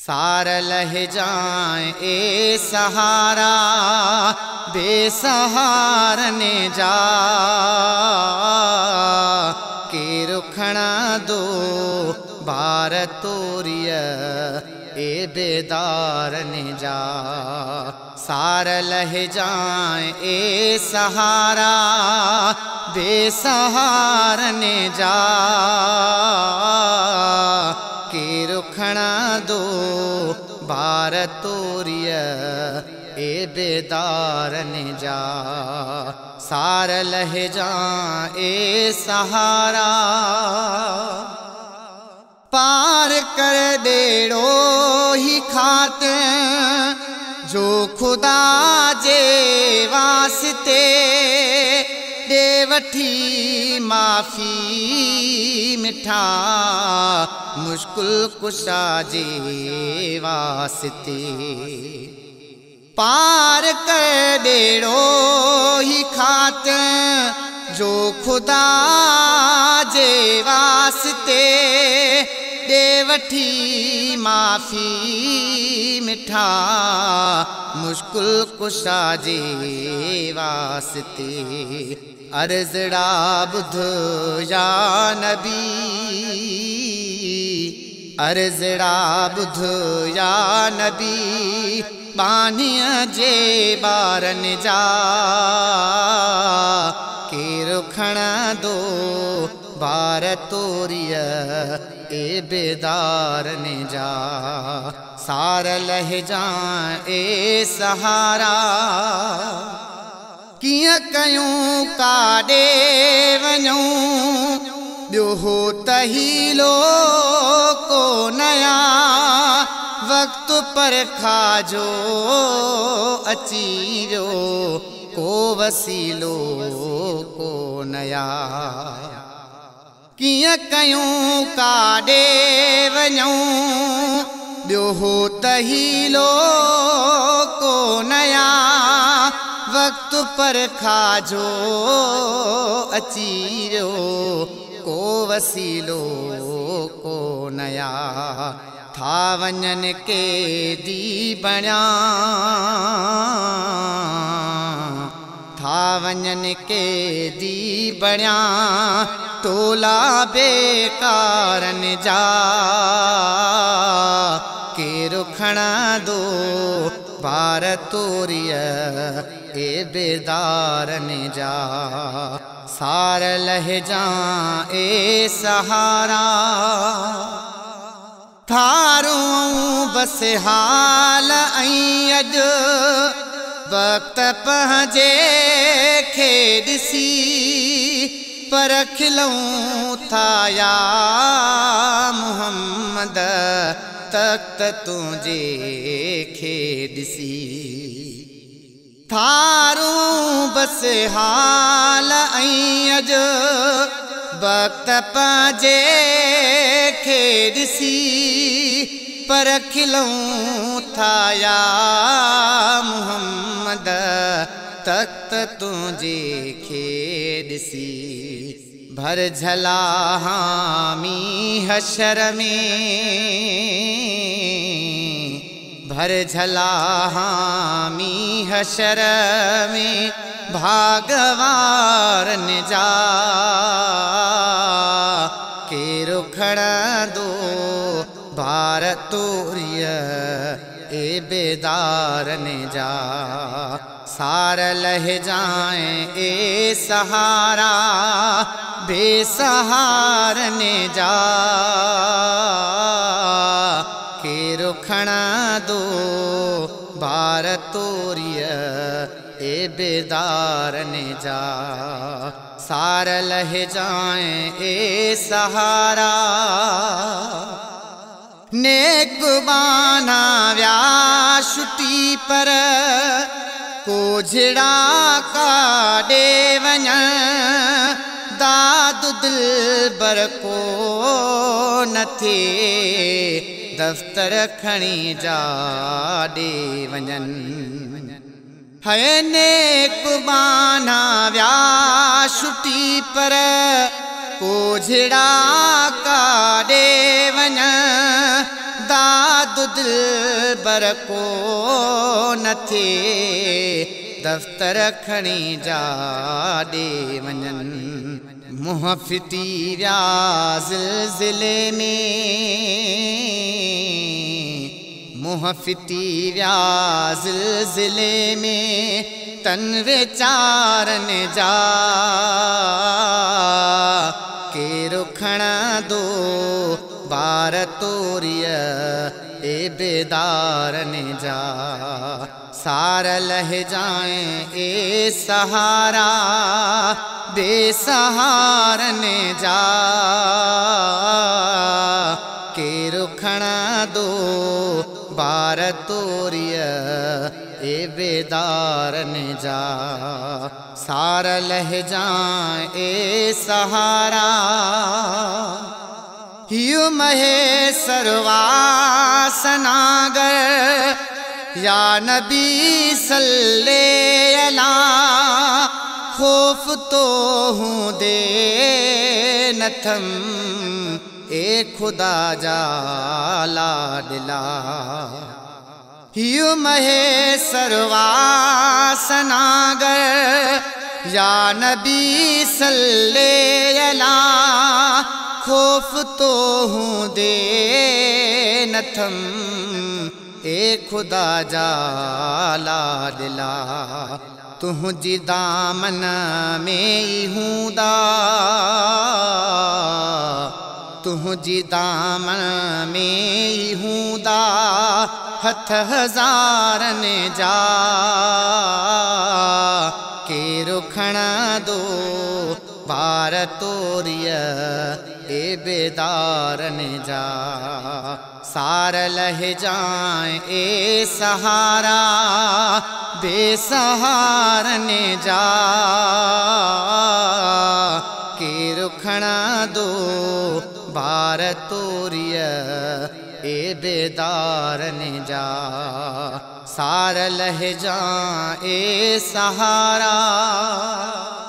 सार लह जाए ए सहारा बेसहारने जा के रुखना दो बार तोरिय ए बेदारने जा। सार लह जाए ए सहारा बेसहारने जा के रुखना दो बार तोरिय ए बेदारने जा। सार लह जा ए सहारा पार कर बेड़ो ही खाते जो खुदा जे वास्ते दे वठी माफ़ी मिठा मुश्किल कुशा जे वास्ते। पार कर बेड़ो ही खाते जो खुदा जे वास्ते दे वठी माफ़ी मिठा मुश्किल कुशा जे वास्ते। अर्ज़ड़ा बुध या नबी अर्ज़ड़ा बुध या नबी बानिया जे बारन जा के रुखना दो बार तोरिय ए बेदारने जा। सार लह जा ए सहारा किया कयूं काडे वञूं ॿियो हो तही लो को नया वक्त पर खाजो अची वियो को वसीलो को नया। किया कयूं काडे वञूं ॿियो हो तही लो को नया वक्त पर खाजो अची वियो को वसीलो को नया। था वञन के दी बणिया था वञन के दी बणिया टोला बेकारन जा के रुखना दो बार तोरिय ए बेदारने जा। सार लह जा ए सहारा थारू बस हाल ऐं अॼु वक्त पंहिंजे खे ॾिसी परखिलऊं था या मुहम्मद तख्त तुझे खे ॾिसी। थारू बस हाल ऐं अॼु वक्त पंहिंजे खे ॾिसी परखिलऊं था या मुहम्मद तख्त तुझे खे ॾिसी। भर झला हामी हशर में भर झला हामी हशर में भागवारन जा के रुखना दो बार तोरिय ए बेदारने जा। सार लह जाए ए सहारा बेसहारने जा के रुखना दो बार तोरिय ए बेदारने जा। सार लह जाए ए सहारा नेक बाना व्या छुट्टी पर कोझड़ा काडे वञ दाद दिल बर को न थे दफ्तर खणी जा ॾे वञन। है नेक बाना व्या छुट्टी पर कोझड़ा काडे वञ दाद दिल बर को न थे दफ्तर खणी जा ॾे वञनि मुंहुं फिटी विया ज़िलज़िले में मुंहुं फिटी विया ज़िलज़िले में तन वीचारनि जा केरु खणंदो बार तोरिय ए बेदारनि जा सार लहजाए ए सहारा बेसहारनि जा केरु खणंदो बार तोरिय ए बेदारनि जा सार लहजाए ए सहारा हियो महेश्वर वासनागर या नबी सल्ले अला खौफ तो हूँ दे नथम ए खुदा जा लाडला हियो महेश्वर वासनागर या नबी सल्ले अला खौफ तो हूँ दे नथम ए खुदा जा लाडला तुझी दामन में ही हूंदा तुझी दामन में ही हूंदा हथ हज़ारनि जा केरु खणंदो बार तोरिय ए बेदारनि जा सार लहजाए ए सहारा बेसहारनि जा केरु खणंदो बार तोरिय ए बेदारनि जा सार लहजाए ए सहारा।